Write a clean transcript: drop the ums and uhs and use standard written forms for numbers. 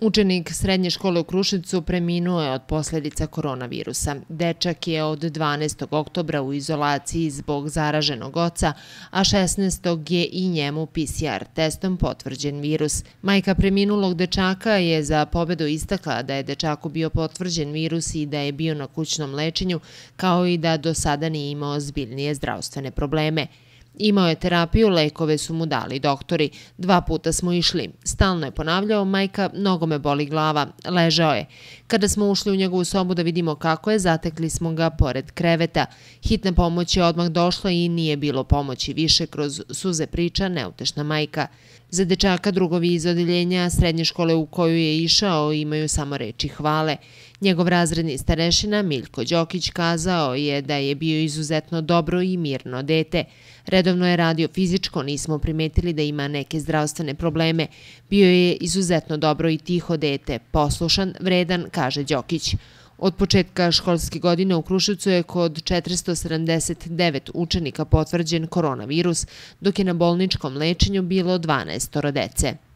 Učenik srednje škole u Kruševcu preminuo je od posljedica koronavirusa. Dečak je od 12. oktobra u izolaciji zbog zaraženog oca, a 16. je i njemu PCR testom potvrđen virus. Majka preminulog dečaka je za pobedu istakla da je dečaku bio potvrđen virus i da je bio na kućnom lečenju, kao i da do sada nije imao ozbiljnije zdravstvene probleme. Imao je terapiju, lekove su mu dali doktori. 2 puta smo išli. Stalno je ponavljao: majka, mnogo me boli glava. Ležao je. Kada smo ušli u njegovu sobu da vidimo kako je, zatekli smo ga pored kreveta. Hitna pomoć je odmah došla i nije bilo pomoći više, kroz suze priča neutešna majka. Za dečaka drugovi iz odeljenja srednje škole u koju je išao imaju samo reči hvale. Njegov razredni starešina Miljko Đokić kazao je da je bio izuzetno dobro i mirno dete. Redovno je radio fizičko, nismo primetili da ima neke zdravstvene probleme. Bio je izuzetno dobro i tiho dete, poslušan, vredan, kaže Đokić. Od početka školske godine u Kruševcu je kod 479 učenika potvrđen koronavirus, dok je na bolničkom lečenju bilo 12 dece.